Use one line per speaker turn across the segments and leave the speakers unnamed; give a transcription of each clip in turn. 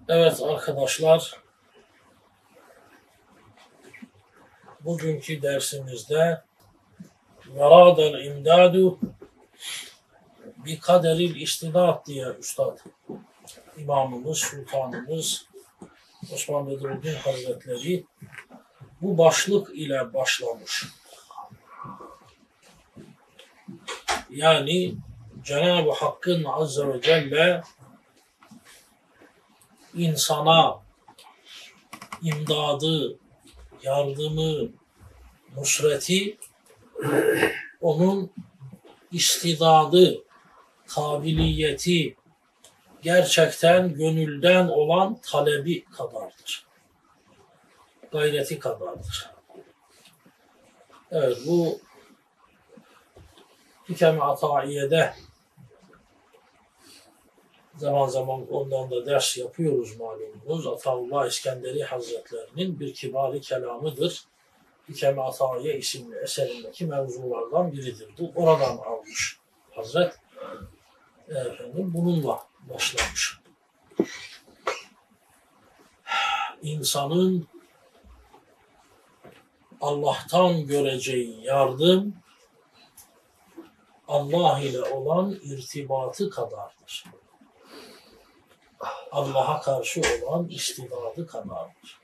Evet arkadaşlar, bugünkü dersimizde veradel imdadu bi kaderil istidat diye Üstad İmamımız, Sultanımız Osman Bedruddin Hazretleri bu başlık ile başlamış. Yani Cenab-ı Hakk'ın Azze ve Celle insana imdadı, yardımı, nusreti, onun istidadı, kabiliyeti, gerçekten gönülden olan talebi kadardır. Gayreti kadardır. Evet, bu Hikam-ı Ataiye'de zaman zaman ondan da ders yapıyoruz malumunuz. Ataullah İskenderi Hazretlerinin bir kibari kelamıdır. Hikam-ı Ataiye isimli eserindeki mevzulardan biridir. Bu oradan almış Hazret. Efendim, bununla başlamış. İnsanın Allah'tan göreceği yardım, Allah ile olan irtibatı kadardır. Allah'a karşı olan istidadı kadardır.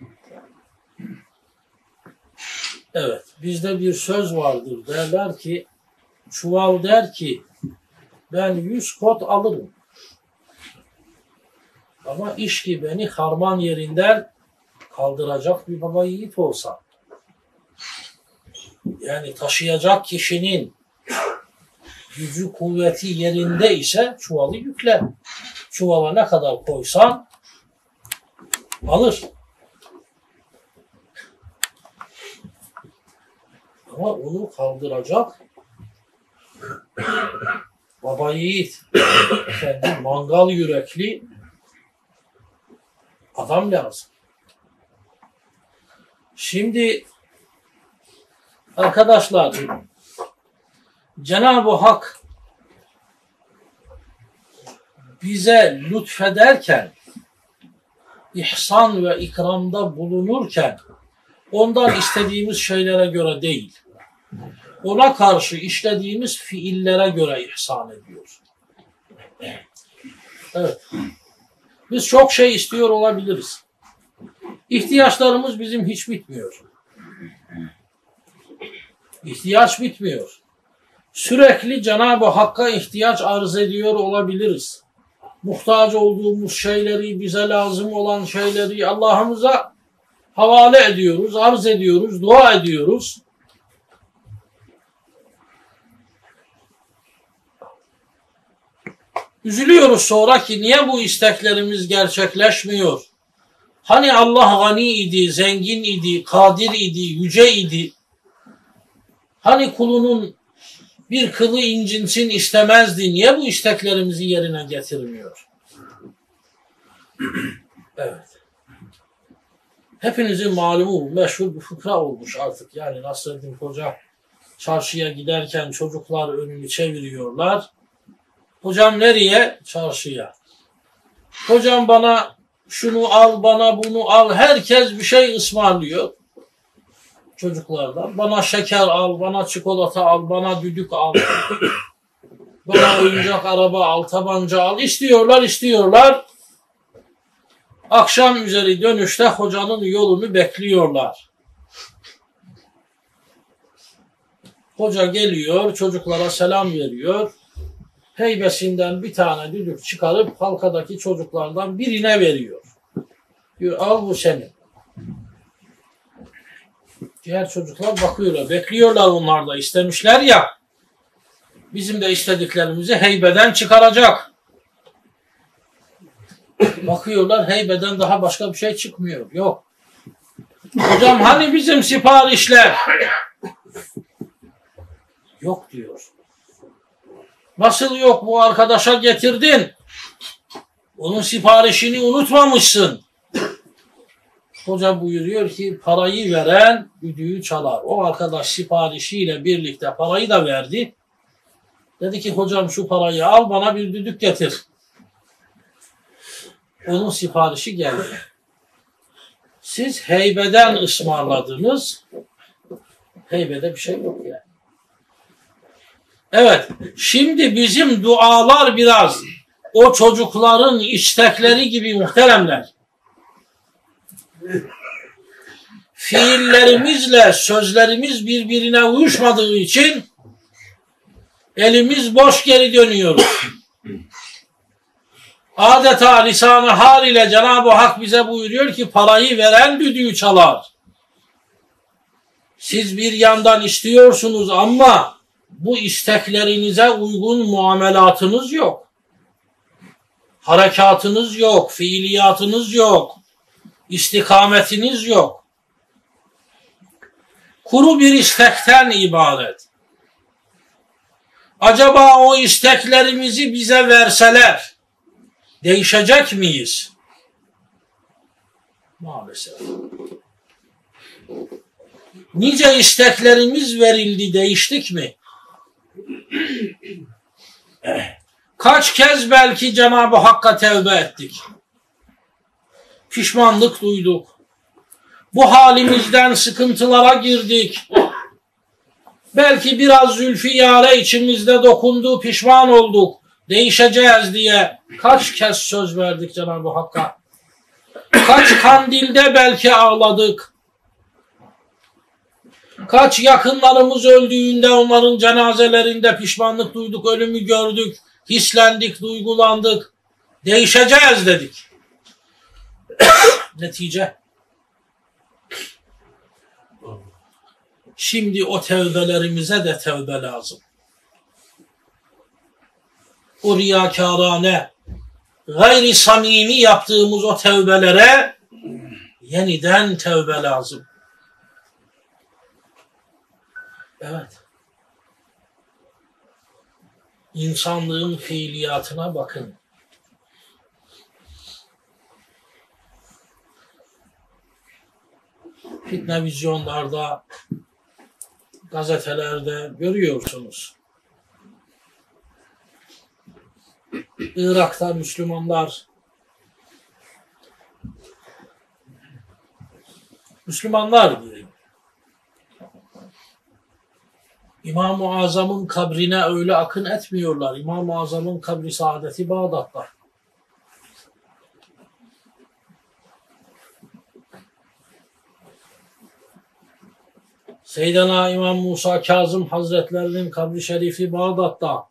Evet, bizde bir söz vardır. Derler ki, çuval der ki, ben 100 kot alırım. Ama iş ki beni harman yerinden kaldıracak bir baba yiğit olsa, yani taşıyacak kişinin gücü kuvveti yerinde ise çuvalı yükler. Çuvala ne kadar koysan alır. Ama onu kaldıracak baba yiğit, kendi mangal yürekli adam lazım. Şimdi arkadaşlar, Cenab-ı Hak bize lütfederken, ihsan ve ikramda bulunurken ondan istediğimiz şeylere göre değil, ona karşı işlediğimiz fiillere göre ihsan ediyor. Evet. Biz çok şey istiyor olabiliriz. İhtiyaçlarımız bizim hiç bitmiyor. İhtiyaç bitmiyor. Sürekli Cenab-ı Hakk'a ihtiyaç arz ediyor olabiliriz. Muhtaç olduğumuz şeyleri, bize lazım olan şeyleri Allah'ımıza havale ediyoruz, arz ediyoruz, dua ediyoruz. Üzülüyoruz sonra ki niye bu isteklerimiz gerçekleşmiyor? Hani Allah gani idi, zengin idi, kadir idi, yüce idi. Hani kulunun bir kılı incinsin istemezdi. Niye bu isteklerimizi yerine getirmiyor? Evet. Hepinizin malumu meşhur bir fıkra olmuş artık. Yani Nasreddin Hoca çarşıya giderken çocuklar önünü çeviriyorlar. Hocam nereye? Çarşıya. Hocam bana şunu al, bana bunu al. Herkes bir şey ısmarlıyor. Çocuklardan. Bana şeker al, bana çikolata al, bana düdük al. Bana oyuncak araba al, tabanca al. İstiyorlar. Akşam üzeri dönüşte hocanın yolunu bekliyorlar. Hoca geliyor, çocuklara selam veriyor. Heybesinden bir tane düdük çıkarıp halkadaki çocuklardan birine veriyor. Diyor, al bu senin. Diğer çocuklar bakıyorlar, bekliyorlar, onlar da istemişler ya. Bizim de istediklerimizi heybeden çıkaracak. Bakıyorlar, heybeden daha başka bir şey çıkmıyor. Yok. Hocam hani bizim siparişler? Yok diyor. Nasıl yok, bu arkadaşa getirdin? Onun siparişini unutmamışsın. Hoca buyuruyor ki parayı veren düdüğü çalar. O arkadaş siparişiyle birlikte parayı da verdi. Dedi ki hocam şu parayı al, bana bir düdük getir. Onun siparişi geldi. Siz heybeden ısmarladınız. Heybede bir şey yok yani. Evet, şimdi bizim dualar biraz o çocukların istekleri gibi muhteremler. Fiillerimizle sözlerimiz birbirine uyuşmadığı için elimiz boş geri dönüyoruz. Adeta lisan-ı hal ile Cenab-ı Hak bize buyuruyor ki parayı veren düdüğü çalar. Siz bir yandan istiyorsunuz ama bu isteklerinize uygun muamelatınız yok. Harekatınız yok, fiiliyatınız yok, istikametiniz yok. Kuru bir istekten ibaret. Acaba o isteklerimizi bize verseler değişecek miyiz? Maalesef. Nice isteklerimiz verildi, değiştik mi? Kaç kez belki Cenab-ı Hakk'a tevbe ettik. Pişmanlık duyduk. Bu halimizden sıkıntılara girdik. Belki biraz zülfiyare içimizde dokundu, pişman olduk. Değişeceğiz diye kaç kez söz verdik Cenab-ı Hakk'a. Kaç kandilde belki ağladık. Kaç yakınlarımız öldüğünde onların cenazelerinde pişmanlık duyduk, ölümü gördük, hislendik, duygulandık. Değişeceğiz dedik. Netice? Şimdi o tevbelerimize de tevbe lazım. O riyakârane, gayri samimi yaptığımız o tevbelere yeniden tevbe lazım. Evet. İnsanlığın fiiliyatına bakın. Fitne vizyonlarda, gazetelerde görüyorsunuz. Irak'ta Müslümanlar diyeyim. İmam-ı Azam'ın kabrine öyle akın etmiyorlar. İmam-ı Azam'ın kabri saadeti Bağdat'ta. Seyyidina İmam Musa Kazım Hazretlerinin kabri şerifi Bağdat'ta.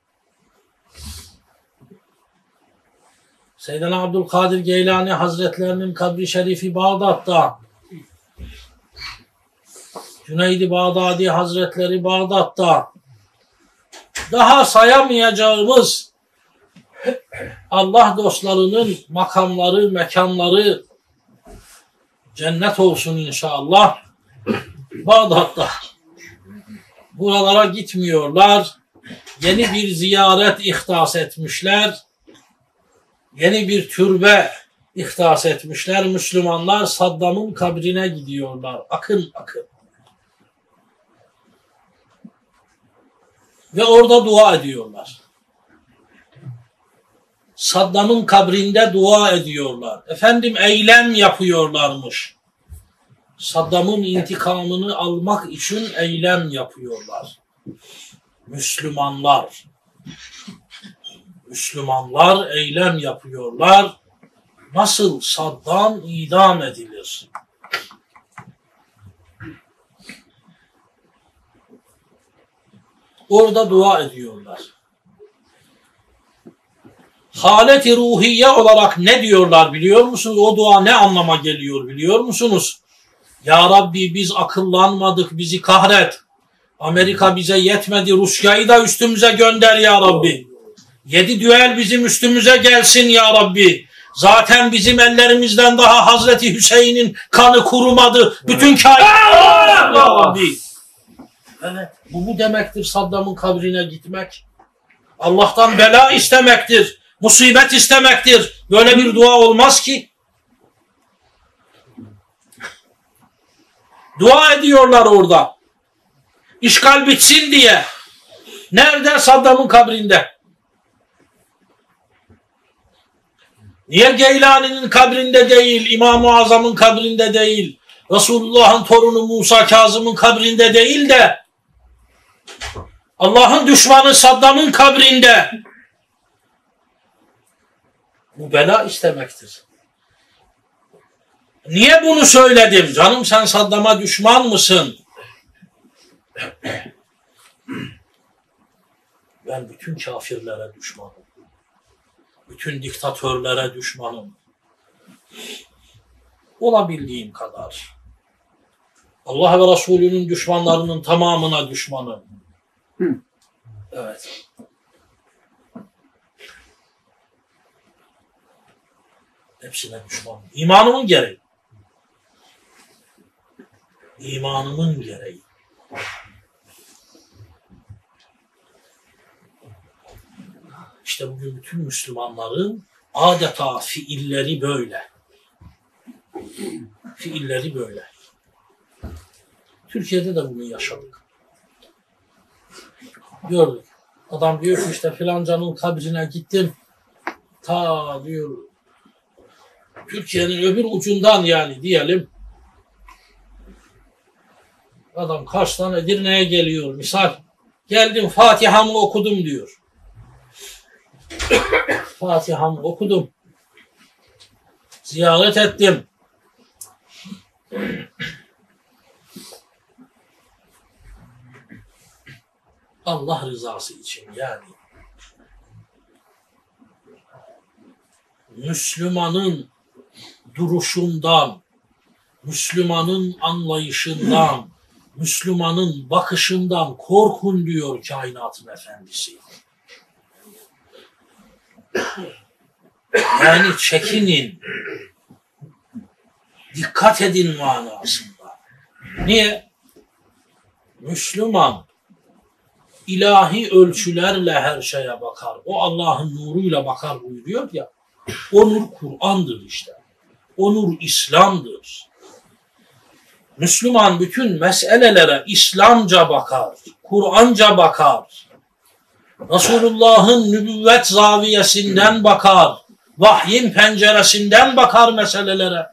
Seyyidina Abdülkadir Geylani Hazretlerinin kabri şerifi Bağdat'ta. Cüneyd-i Bağdadi Hazretleri Bağdat'ta. Daha sayamayacağımız Allah dostlarının makamları, mekanları cennet olsun inşallah. Bağdat'ta. Buralara gitmiyorlar. Yeni bir ziyaret ihdas etmişler. Yeni bir türbe ihdas etmişler. Müslümanlar Saddam'ın kabrine gidiyorlar. Akın akın. Ve orada dua ediyorlar. Saddam'ın kabrinde dua ediyorlar. Efendim eylem yapıyorlarmış. Saddam'ın intikamını almak için eylem yapıyorlar. Müslümanlar eylem yapıyorlar. Nasıl Saddam idam edilir? Orada dua ediyorlar. Halet-i ruhiye olarak ne diyorlar biliyor musunuz? O dua ne anlama geliyor biliyor musunuz? Ya Rabbi biz akıllanmadık, bizi kahret. Amerika bize yetmedi, Rusya'yı da üstümüze gönder ya Rabbi. 7 düel bizim üstümüze gelsin ya Rabbi. Zaten bizim ellerimizden daha Hazreti Hüseyin'in kanı kurumadı. Bütün kainat ya Rabbi. Evet, bu demektir Saddam'ın kabrine gitmek. Allah'tan bela istemektir. Musibet istemektir. Böyle bir dua olmaz ki. Dua ediyorlar orada. İşgal bitsin diye. Nerede? Saddam'ın kabrinde. Niye Geylani'nin kabrinde değil, İmam-ı Azam'ın kabrinde değil, Resulullah'ın torunu Musa Kazım'ın kabrinde değil de Allah'ın düşmanı Saddam'ın kabrinde? Bu bela istemektir. Niye bunu söyledim? Canım sen Saddam'a düşman mısın? Ben bütün kafirlere düşmanım. Bütün diktatörlere düşmanım. Olabildiğim kadar. Allah ve Resulünün düşmanlarının tamamına düşmanım. Evet. Hepsine düşmanım. İmanımın gereği. İmanımın gereği. İşte bugün bütün Müslümanların adeta fiilleri böyle. Fiilleri böyle. Türkiye'de de bunu yaşadık. Gördük. Adam diyor ki işte filancanın kabrine gittim. Ta diyor Türkiye'nin öbür ucundan yani diyelim. Adam Kars'tan Edirne'ye geliyor. Misal geldim Fatiha'mı okudum diyor. Fatiha'mı okudum. Ziyaret ettim. Allah rızası için yani. Müslümanın duruşundan, Müslümanın anlayışından, Müslümanın bakışından korkun diyor kainatın efendisi. Yani çekinin, dikkat edin manasında. Niye? Müslüman ilahi ölçülerle her şeye bakar. O Allah'ın nuruyla bakar buyuruyor ya. O nur Kur'an'dır işte. O nur İslam'dır. Müslüman bütün meselelere İslamca bakar, Kur'anca bakar. Resulullah'ın nübüvvet zaviyesinden bakar, vahyin penceresinden bakar meselelere.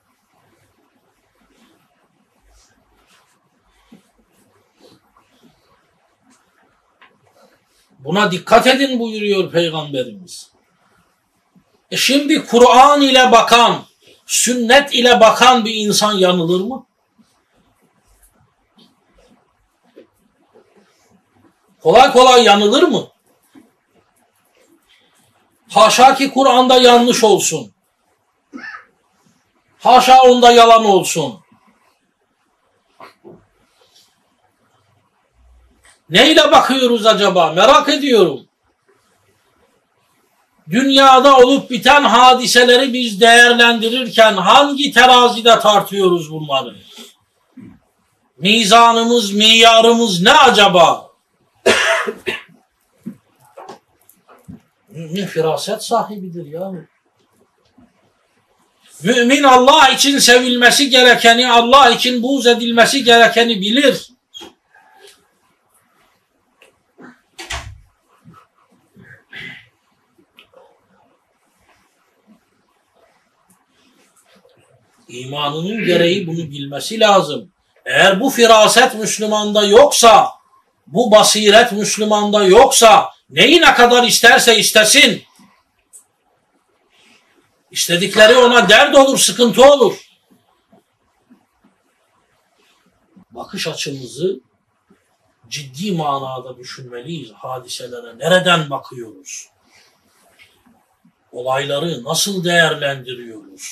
Buna dikkat edin buyuruyor Peygamberimiz. Şimdi Kur'an ile bakan, sünnet ile bakan bir insan yanılır mı? Kolay kolay yanılır mı? Haşa ki Kur'an'da yanlış olsun. Haşa onda yalan olsun. Neyle bakıyoruz acaba? Merak ediyorum. Dünyada olup biten hadiseleri biz değerlendirirken hangi terazide tartıyoruz bunları? Mizanımız, miyarımız ne acaba? Mümin firaset sahibidir ya. Mümin Allah için sevilmesi gerekeni, Allah için buğz edilmesi gerekeni bilir. İmanının gereği bunu bilmesi lazım. Eğer bu firaset Müslümanda yoksa, bu basiret Müslümanda yoksa, neyi ne kadar isterse istesin, istedikleri ona dert olur, sıkıntı olur. Bakış açımızı ciddi manada düşünmeliyiz. Hadiselere nereden bakıyoruz? Olayları nasıl değerlendiriyoruz?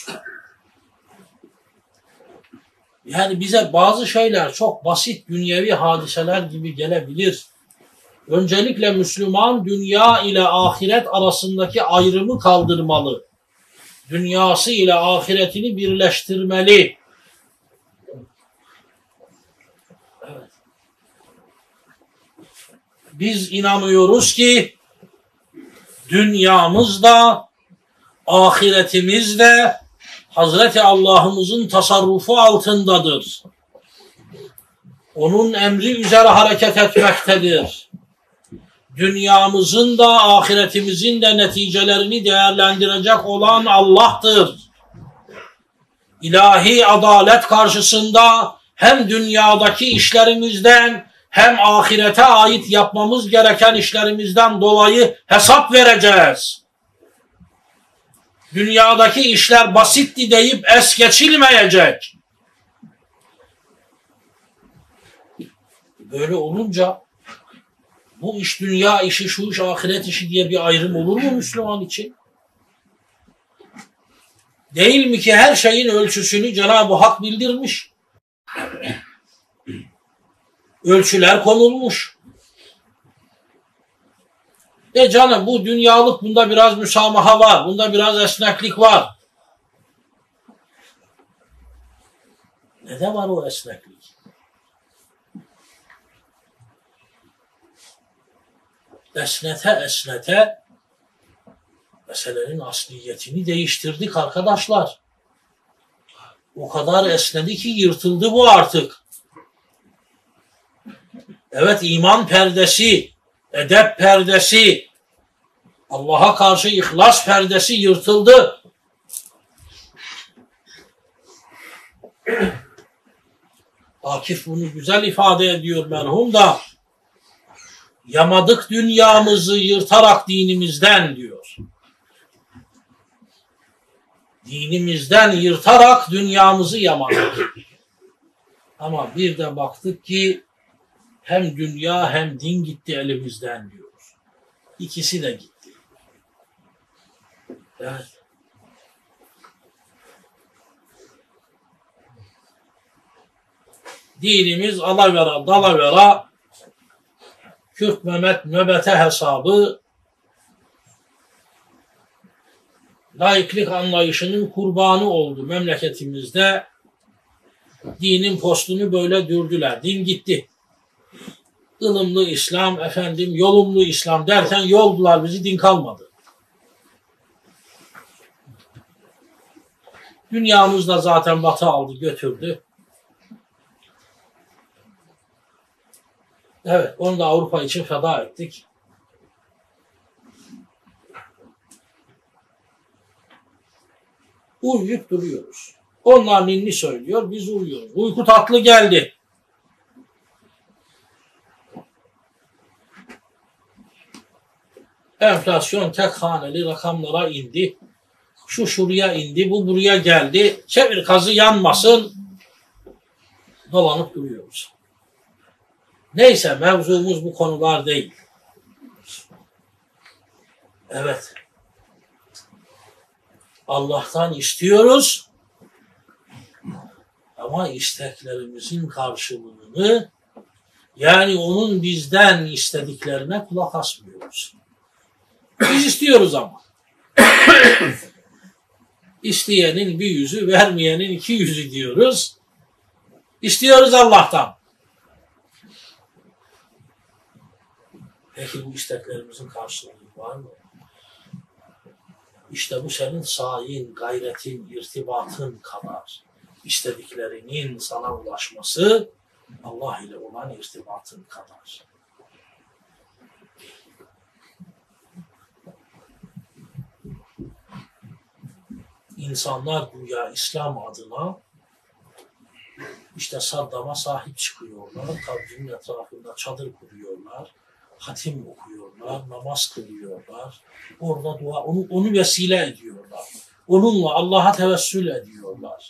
Yani bize bazı şeyler çok basit dünyevi hadiseler gibi gelebilir. Öncelikle Müslüman dünya ile ahiret arasındaki ayrımı kaldırmalı. Dünyası ile ahiretini birleştirmeli. Evet. Biz inanıyoruz ki dünyamızda, ahiretimizde Hazreti Allah'ımızın tasarrufu altındadır. Onun emri üzere hareket etmektedir. dünyamızın da ahiretimizin de neticelerini değerlendirecek olan Allah'tır. İlahi adalet karşısında hem dünyadaki işlerimizden hem ahirete ait yapmamız gereken işlerimizden dolayı hesap vereceğiz. Dünyadaki işler basitti deyip es geçilmeyecek. Böyle olunca bu iş dünya işi, şu iş ahiret işi diye bir ayrım olur mu Müslüman için? Değil mi ki her şeyin ölçüsünü Cenab-ı Hak bildirmiş. Ölçüler konulmuş. Canım bu dünyalık, bunda biraz müsamaha var, bunda biraz esneklik var. Ne de var o esneklik? Esnete esnete meselenin asliyetini değiştirdik arkadaşlar. O kadar esnedi ki yırtıldı bu artık. Evet, iman perdesi, edep perdesi, Allah'a karşı ihlas perdesi yırtıldı. Akif bunu güzel ifade ediyor merhum da. Yamadık dünyamızı yırtarak dinimizden diyor. Dinimizden yırtarak dünyamızı yamadık. Ama bir de baktık ki hem dünya hem din gitti elimizden diyor. İkisi de gitti. Evet. Dinimiz alavera dalavera, Kürt Mehmet nöbete hesabı, laiklik anlayışının kurbanı oldu memleketimizde. Dinin postunu böyle dürdüler. Din gitti. Ilımlı İslam, efendim yolumlu İslam derken yoldular bizi, din kalmadı. Dünyamız da zaten Batı aldı götürdü. Evet, onu da Avrupa için feda ettik. Uyuyup duruyoruz. Onlar ninni söylüyor, biz uyuyoruz. Uyku tatlı geldi. Enflasyon tek haneli rakamlara indi. Şu şuraya indi, bu buraya geldi. Çevir kazı yanmasın. Dolanıp duruyoruz. Neyse, mevzumuz bu konular değil. Evet. Allah'tan istiyoruz. Ama isteklerimizin karşılığını, yani onun bizden istediklerine kulak asmıyoruz. Biz istiyoruz ama. İsteyenin bir yüzü, vermeyenin 200'ü diyoruz. İstiyoruz Allah'tan. Peki bu isteklerimizin karşılığı var mı? İşte bu senin sayin, gayretin, irtibatın kadar. İstediklerinin sana ulaşması Allah ile olan irtibatın kadar. İnsanlar güya İslam adına işte Saddam'a sahip çıkıyorlar, kabrinin etrafında çadır kuruyorlar, hatim okuyorlar, namaz kılıyorlar, orada dua, onu vesile ediyorlar. Onunla Allah'a tevessül ediyorlar.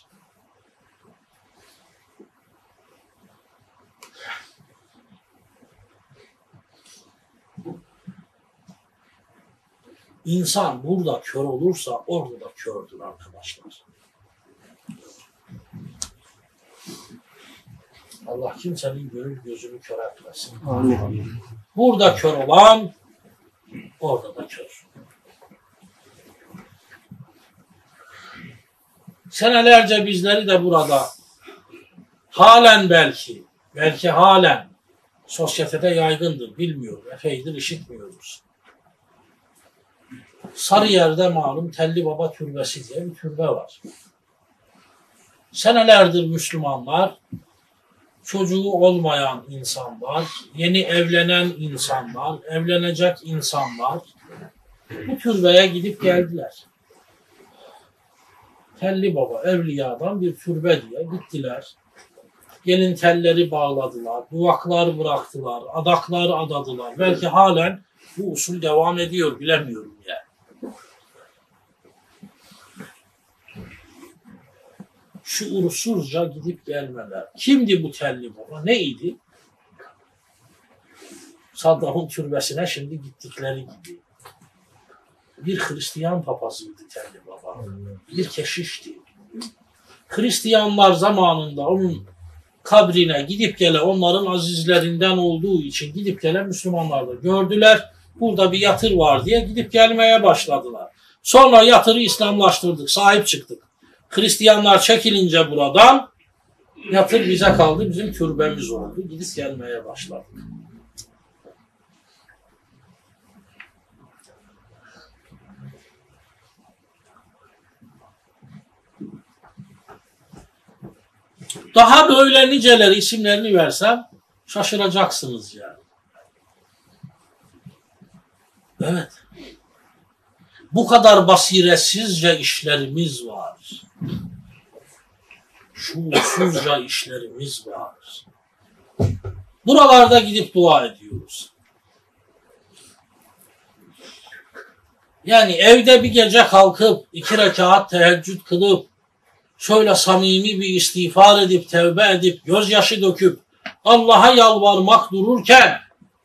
İnsan burada kör olursa orada da kördür arkadaşlar. Allah kimsenin gönül gözünü kör etmesin. Amin. Burada kör olan orada da kör. Senelerce bizleri de burada halen belki halen sosyetede yaygındır, bilmiyorum. Epeydir işitmiyoruz. Sarıyer'de malum Telli Baba Türbesi diye bir türbe var. Senelerdir Müslümanlar çocuğu olmayan insan var, yeni evlenen insan var, evlenecek insan var. Bu türbeye gidip geldiler. Telli Baba Evliya'dan bir türbe diye gittiler. Gelin telleri bağladılar, duvaklar bıraktılar, adaklar adadılar. Belki halen bu usul devam ediyor, bilemiyorum yani. Şuursuzca gidip gelmeler. Kimdi bu Telli Baba? Neydi? Saddam'ın türbesine şimdi gittikleri gibi. Bir Hristiyan papazıydı Telli Baba. Bir keşişti. Hristiyanlar zamanında onun kabrine gidip gele, onların azizlerinden olduğu için gidip gele Müslümanlar da gördüler. Burada bir yatır var diye gidip gelmeye başladılar. Sonra yatırı İslamlaştırdık, sahip çıktık. Hristiyanlar çekilince buradan yatır bize kaldı, bizim türbemiz oldu. Gidip gelmeye başladık. Daha böyle niceleri isimlerini versem şaşıracaksınız yani. Evet. Bu kadar basiretsizce işlerimiz var. Şuursuzca işlerimiz var. Buralarda gidip dua ediyoruz. Yani evde bir gece kalkıp 2 rekat teheccüd kılıp şöyle samimi bir istiğfar edip, tevbe edip, gözyaşı döküp Allah'a yalvarmak dururken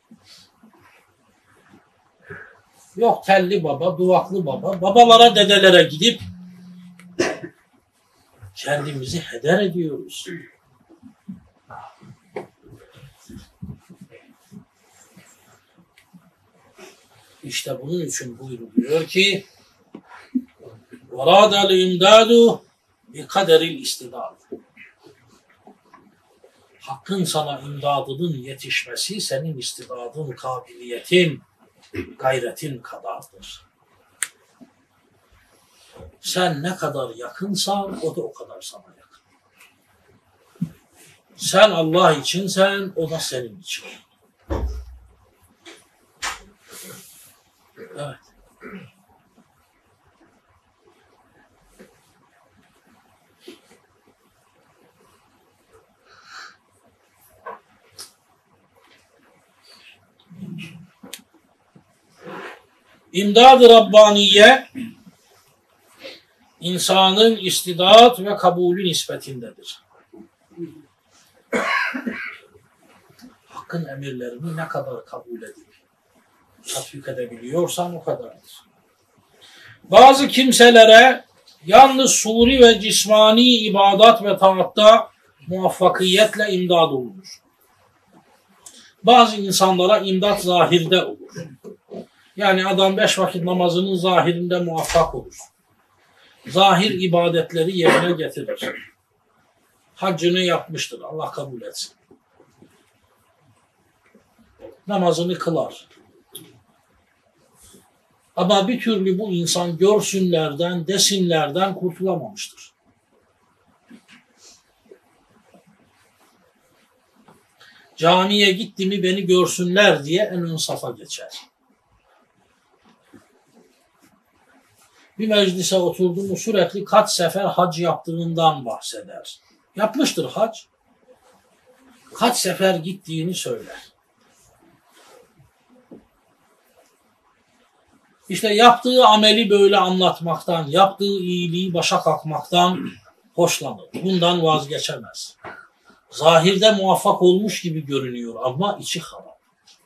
yok Telli Baba, Duvaklı Baba, babalara, dedelere gidip kendimizi heder ediyoruz. İşte bunun için buyuruluyor ki وَرَادَ الْاِمْدَادُ بِقَدَرِ الْاِسْتِدَادِ Hakkın sana imdadının yetişmesi senin istidadın, kabiliyetin, gayretin kadardır. Sen ne kadar yakınsan o da o kadar sana yakın. Sen Allah içinsen o da senin için. Evet. İmdad-ı Rabbaniye insanın istidat ve kabulü nispetindedir. Hakkın emirlerini ne kadar kabul edip tatbik edebiliyorsan o kadardır. Bazı kimselere yalnız suri ve cismani ibadat ve taatta muvaffakiyetle imdad olunur. Bazı insanlara imdad zahirde olur. Yani adam 5 vakit namazının zahirinde muvaffak olur. Zahir ibadetleri yerine getirir. Haccını yapmıştır. Allah kabul etsin. Namazını kılar. Ama bir türlü bu insan görsünlerden, desinlerden kurtulamamıştır. Camiye gitti mi beni görsünler diye en ön safa geçer. Bir meclise oturdu mu sürekli kaç sefer hac yaptığından bahseder. Yapmıştır hac. Kaç sefer gittiğini söyler. İşte yaptığı ameli böyle anlatmaktan, yaptığı iyiliği başa kalkmaktan hoşlanır. Bundan vazgeçemez. Zahirde muvaffak olmuş gibi görünüyor ama içi harap.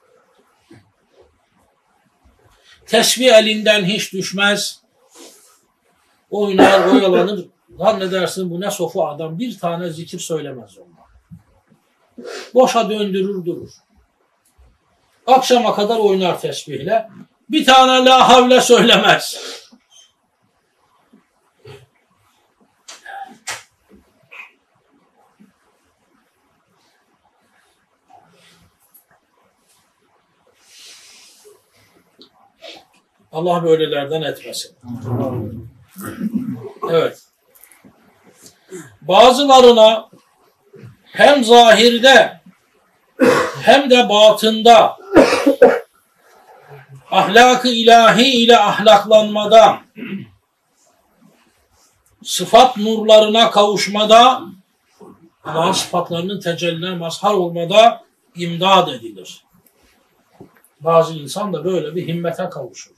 Tesbih elinden hiç düşmez. Oynar, oyalanır. Zannedersin bu ne sofu adam. Bir tane zikir söylemez ondan. Boşa döndürür durur. Akşama kadar oynar tesbihle. Bir tane la havle söylemez. Allah böylelerden etmesin. Evet. Bazılarına hem zahirde hem de batında ahlak-ı ilahi ile ahlaklanmada, sıfat nurlarına kavuşmada, Allah'ın sıfatlarının tecelline mazhar olmada imdad edilir. Bazı insan da böyle bir himmete kavuşur.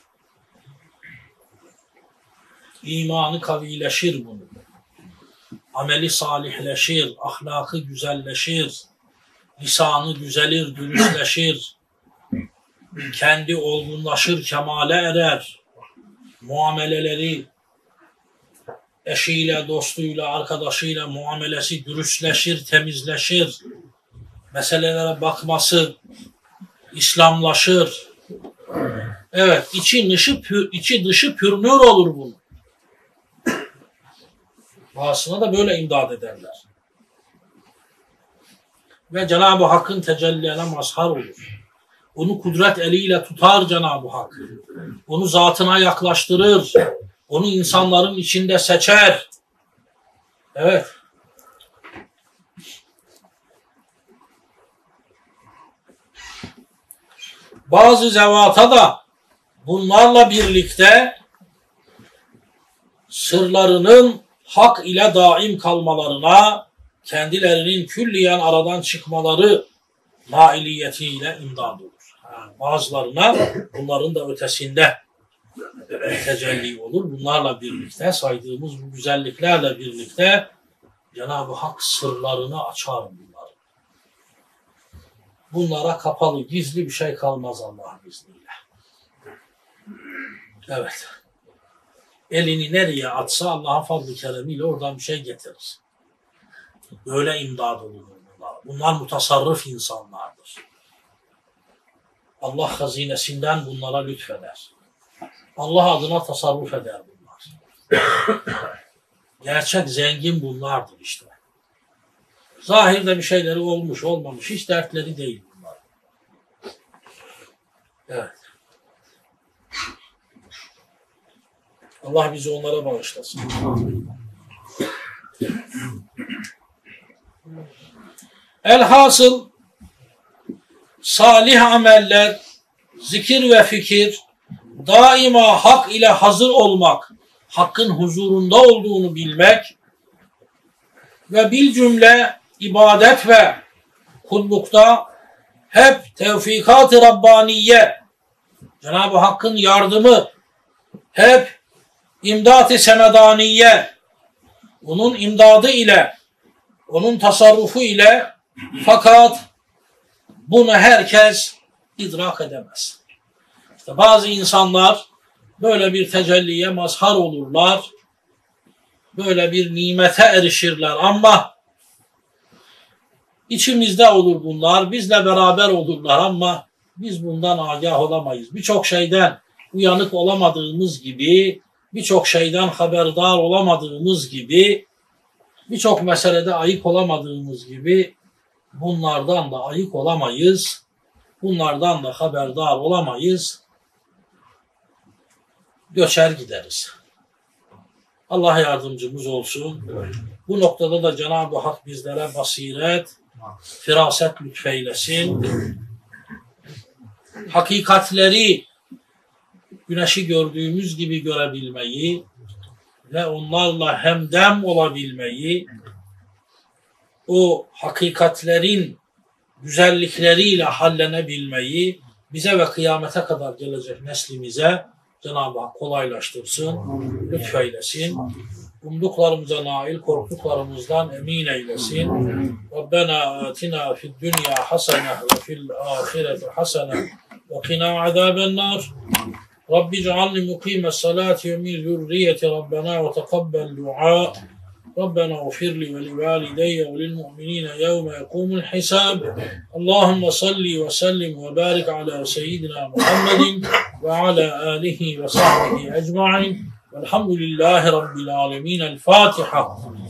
İmanı kavileşir bunun. Ameli salihleşir, ahlakı güzelleşir, lisanı düzelir, dürüstleşir, kendi olgunlaşır, kemale erer, muameleleri, eşiyle, dostuyla, arkadaşıyla muamelesi dürüstleşir, temizleşir, meselelere bakması İslamlaşır. Evet, içi dışı pürnür olur bunun. Bazısına da böyle imdad ederler. Ve Cenab-ı Hakk'ın tecellilerine mazhar olur. Onu kudret eliyle tutar Cenab-ı Hak. Onu zatına yaklaştırır. Onu insanların içinde seçer. Evet. Bazı zevata da bunlarla birlikte sırlarının hak ile daim kalmalarına, kendilerinin külliyen aradan çıkmaları nailiyetiyle imdad olur. Bazılarına bunların da ötesinde tecelli olur. Bunlarla birlikte, saydığımız bu güzelliklerle birlikte Cenab-ı Hak sırlarını açar bunları. Bunlara kapalı, gizli bir şey kalmaz Allah'ın izniyle. Evet. Elini nereye atsa Allah'ın fazl-ı keremiyle oradan bir şey getirir. Böyle imdad olur bunlar. Bunlar mutasarrıf insanlardır. Allah hazinesinden bunlara lütfeder. Allah adına tasarruf eder bunlar. Gerçek zengin bunlardır işte. Zahirde bir şeyleri olmuş, olmamış. Hiç dertleri değil bunlar. Evet. Allah bizi onlara bağışlasın. Elhasıl salih ameller, zikir ve fikir, daima hak ile hazır olmak, hakkın huzurunda olduğunu bilmek ve bil cümle ibadet ve kullukta hep tevfikat-ı Rabbaniye, Cenab-ı Hakk'ın yardımı, hep imdat-ı semedaniye, onun imdadı ile, onun tasarrufu ile, fakat bunu herkes idrak edemez. İşte bazı insanlar böyle bir tecelliye mazhar olurlar, böyle bir nimete erişirler ama içimizde olur bunlar, bizle beraber olurlar ama biz bundan agah olamayız. Birçok şeyden uyanık olamadığımız gibi, birçok şeyden haberdar olamadığımız gibi, birçok meselede ayık olamadığımız gibi bunlardan da ayık olamayız, bunlardan da haberdar olamayız, göçer gideriz. Allah yardımcımız olsun. Bu noktada da Cenab-ı Hak bizlere basiret, firaset lütfeylesin. Hakikatleri güneşi gördüğümüz gibi görebilmeyi ve onlarla hemdem olabilmeyi, o hakikatlerin güzellikleriyle hallenebilmeyi bize ve kıyamete kadar gelecek neslimize Cenab-ı Hak kolaylaştırsın, lütfeylesin. Umduklarımıza nail, korktuklarımızdan emin eylesin. Rabbena atina fid dünya hasene ve fil ahireti hasene ve qina azaben nar. Rabbi cealni mukime salati ve min zürriyeti Rabbena ve tekabbel dua. ربنا اغفر لي ولوالدي وللمؤمنين يوم يقوم الحساب اللهم صل وسلم وبارك على سيدنا محمد وعلى آله وصحبه أجمعين والحمد لله رب العالمين الفاتحة